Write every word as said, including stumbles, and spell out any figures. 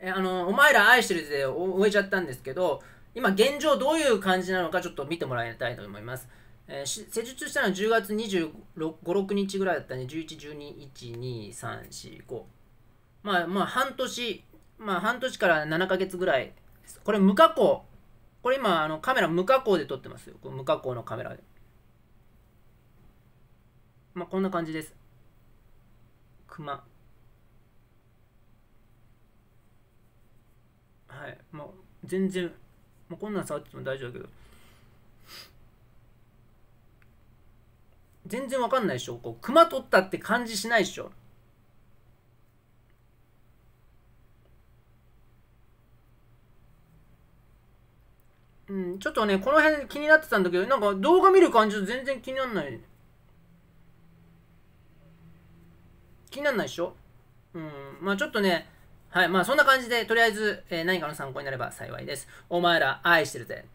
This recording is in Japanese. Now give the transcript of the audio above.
えあの、お前ら愛してるぜで終えちゃったんですけど、今現状どういう感じなのかちょっと見てもらいたいと思います。えー、施術したのはじゅうがつにじゅうご、ろくにちぐらいだったんで、じゅういち、じゅうに、いち、に、さん、よん、ご。まあまあ半年、まあ半年からななかげつぐらいです。これ無加工。これ今あのカメラ無加工で撮ってますよ。無加工のカメラで。まあこんな感じです。クマ。はい。もう全然、もうこんなん触ってても大丈夫だけど。全然わかんないでしょ。こう、クマ取ったって感じしないでしょ。うん、ちょっとね、この辺気になってたんだけど、なんか動画見る感じと全然気にならない。気にならないでしょ。うん、まあちょっとね、はい、まあそんな感じで、とりあえず、えー何かの参考になれば幸いです。お前ら愛してるぜ。